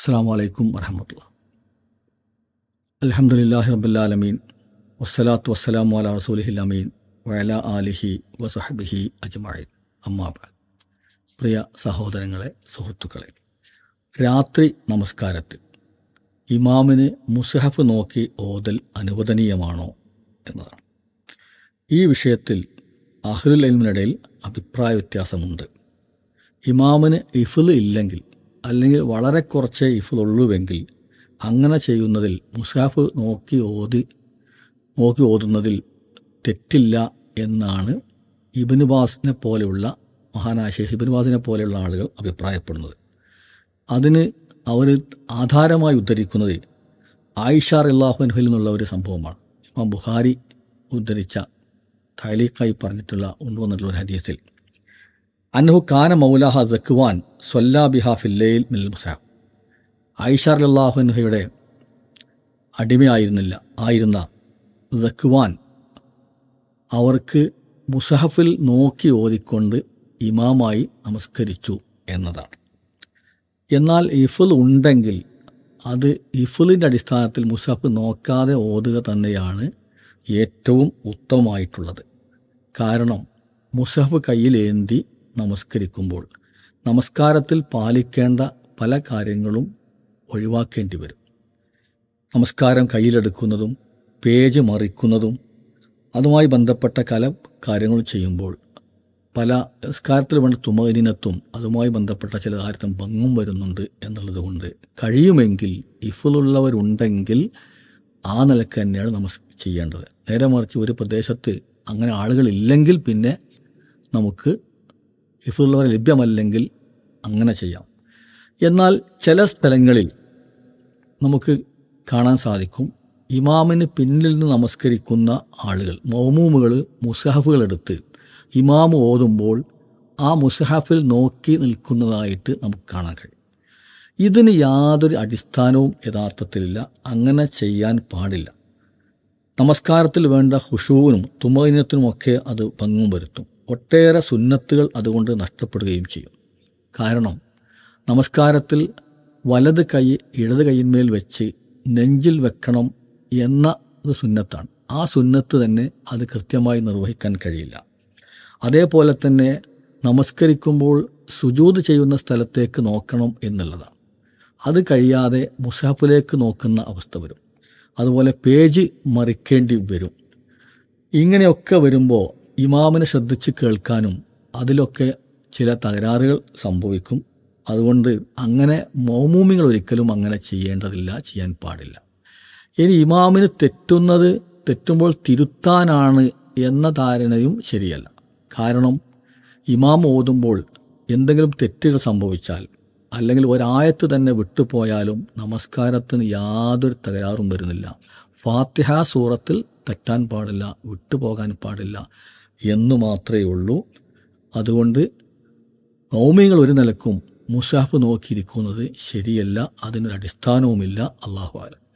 അസ്സലാമു അലൈക്കും വറഹ്മത്തുള്ളാഹി. അൽഹംദുലില്ലാഹി റബ്ബിൽ ആലമീൻ വസ്സലാത്തു വസ്സലാമു അലാ റസൂലിഹിൽ അമീൻ വഅലാ ആലിഹി വസഹ്ബിഹി അജ്മഈൻ. അമ്മാ ബഅദ്. പ്രിയ സഹോദരങ്ങളെ, സുഹൃത്തുക്കളെ, രാത്രി നമസ്കാരത്തിൽ ഇമാമിന് മുസ്ഹഫ് നോക്കി ഓതൽ അനുവദനീയമാണോ എന്നതാണ്. ഈ വിഷയത്തിൽ അഹ്ലുൽ ഇൽമിനിടയിൽ അഭിപ്രായ വ്യത്യാസമുണ്ട്. ഇമാമിന് ഹിഫ്ള് ഇല്ലെങ്കിൽ, അല്ലെങ്കിൽ വളരെ കുറച്ചേ ഹിഫ്ള് ഉള്ളുവെങ്കിൽ അങ്ങനെ ചെയ്യുന്നതിൽ മുസ്ഹഫ് നോക്കി ഓതുന്നതിൽ തെറ്റില്ല എന്നാണ് ഇബ്നു ബാസിനെ പോലെയുള്ള മഹാനായ ശൈഖ് ഇബ്നു ബാസിനെ പോലെയുള്ള ആളുകൾ അഭിപ്രായപ്പെടുന്നത്. അതിന് അവർ ആധാരമായി ഉദ്ധരിക്കുന്നത് ആയിഷ റളിയല്ലാഹു അൻഹയിൽ നിന്നുള്ള ഒരു സംഭവമാണ്. ഇമാം ബുഖാരി ഉദ്ധരിച്ച തഅലീഖായി പറഞ്ഞിട്ടുള്ള കൊണ്ടുവന്നിട്ടുള്ള ഒരു ഹദീസിൽ അന്നഹു കാന മൗലാഹ ദക്വാൻ സ്വല്ലാ ബിഹാ ഫിൽ ലൈൽ മിനൽ മുസ്ഹഫ്. ആയിഷ റളിയല്ലാഹു അൻഹയുടെ ആയിരുന്ന ദക്വാൻ അവർക്ക് മുസ്ഹഫിൽ നോക്കി ഓതിക്കൊണ്ട് ഇമാമായി നമസ്കരിച്ചു എന്നതാണ്. എന്നാൽ ഹിഫ്ള് ഉണ്ടെങ്കിൽ അത് ഹിഫ്ളിൻ്റെ അടിസ്ഥാനത്തിൽ മുസ്ഹഫ് നോക്കാതെ ഓതുക തന്നെയാണ് ഏറ്റവും ഉത്തമമായിട്ടുള്ളത്. കാരണം മുസ്ഹഫ് കയ്യിലേന്തി നമസ്കരിക്കുമ്പോൾ നമസ്കാരത്തിൽ പാലിക്കേണ്ട പല കാര്യങ്ങളും ഒഴിവാക്കേണ്ടി വരും. നമസ്കാരം കയ്യിലെടുക്കുന്നതും പേജ് മറിക്കുന്നതും അതുമായി ബന്ധപ്പെട്ട കാര്യങ്ങൾ ചെയ്യുമ്പോൾ പല നമസ്കാരത്തിൽ വേണ്ട തുമഅ്നിനത്തും അതുമായി ബന്ധപ്പെട്ട ചില കാര്യത്തും ഭംഗം വരുന്നുണ്ട് എന്നുള്ളത് കൊണ്ട് കഴിയുമെങ്കിൽ ഹിഫ്ളുള്ളവരുണ്ടെങ്കിൽ ആ നിലക്ക് തന്നെയാണ് ചെയ്യേണ്ടത്. നേരെ മറിച്ച് ഒരു പ്രദേശത്ത് അങ്ങനെ ആളുകളില്ലെങ്കിൽ പിന്നെ നമുക്ക് ഹിഫ്ളുള്ളവർ ലഭ്യമല്ലെങ്കിൽ അങ്ങനെ ചെയ്യാം. എന്നാൽ ചില സ്ഥലങ്ങളിൽ നമുക്ക് കാണാൻ സാധിക്കും, ഇമാമിന് പിന്നിൽ നിന്ന് നമസ്കരിക്കുന്ന ആളുകൾ, മൗമൂമുകൾ മുസ്ഹഫുകളെടുത്ത് ഇമാം ഓതുമ്പോൾ ആ മുസ്ഹഫിൽ നോക്കി നിൽക്കുന്നതായിട്ട് നമുക്ക് കാണാൻ കഴിയും. ഇതിന് യാതൊരു അടിസ്ഥാനവും യഥാർത്ഥത്തിലില്ല. അങ്ങനെ ചെയ്യാൻ പാടില്ല. നമസ്കാരത്തിൽ വേണ്ട ഖുശൂഉനും തുമഅ്നിനത്തിനുമൊക്കെ അത് ഭംഗം വരുത്തും. ഒട്ടേറെ സുന്നത്തുകൾ അതുകൊണ്ട് നഷ്ടപ്പെടുകയും ചെയ്യും. കാരണം നമസ്കാരത്തിൽ വലത് കൈ ഇടത് കൈയിന്മേൽ വെച്ച് നെഞ്ചിൽ വെക്കണം എന്ന സുന്നത്താണ്. ആ സുന്നത്ത് തന്നെ അത് കൃത്യമായി നിർവഹിക്കാൻ കഴിയില്ല. അതേപോലെ തന്നെ നമസ്കരിക്കുമ്പോൾ സുജൂദ് ചെയ്യുന്ന സ്ഥലത്തേക്ക് നോക്കണം എന്നുള്ളതാണ്. അത് കഴിയാതെ മുസ്ഹഫിലേക്ക് നോക്കുന്ന അവസ്ഥ വരും. അതുപോലെ പേജ് മറിക്കേണ്ടി വരും. ഇങ്ങനെയൊക്കെ വരുമ്പോൾ ഇമാമിനെ ശ്രദ്ധിച്ച് കേൾക്കാനും അതിലൊക്കെ ചില തകരാറുകൾ സംഭവിക്കും. അതുകൊണ്ട് അങ്ങനെ മൗമൂമികൾ ഒരിക്കലും അങ്ങനെ ചെയ്യേണ്ടതില്ല, ചെയ്യാൻ പാടില്ല. ഇനി ഇമാമിന് തെറ്റുമ്പോൾ തിരുത്താനാണ് എന്ന ധാരണയും ശരിയല്ല. കാരണം ഇമാം ഓതുമ്പോൾ എന്തെങ്കിലും തെറ്റുകൾ സംഭവിച്ചാൽ അല്ലെങ്കിൽ ഒരായത്ത് തന്നെ വിട്ടുപോയാലും നമസ്കാരത്തിന് യാതൊരു തകരാറും വരുന്നില്ല. ഫാത്തിഹ സൂറത്തിൽ തെറ്റാൻ പാടില്ല, വിട്ടുപോകാൻ പാടില്ല എന്നു മാത്രമേ ഉള്ളൂ. അതുകൊണ്ട് മൗമികൾ ഒരു നിലക്കും മുസ്ഹഫ് നോക്കിയിരിക്കുന്നത് ശരിയല്ല, അതിനൊരു അടിസ്ഥാനവുമില്ല. അല്ലാഹു അഅലം.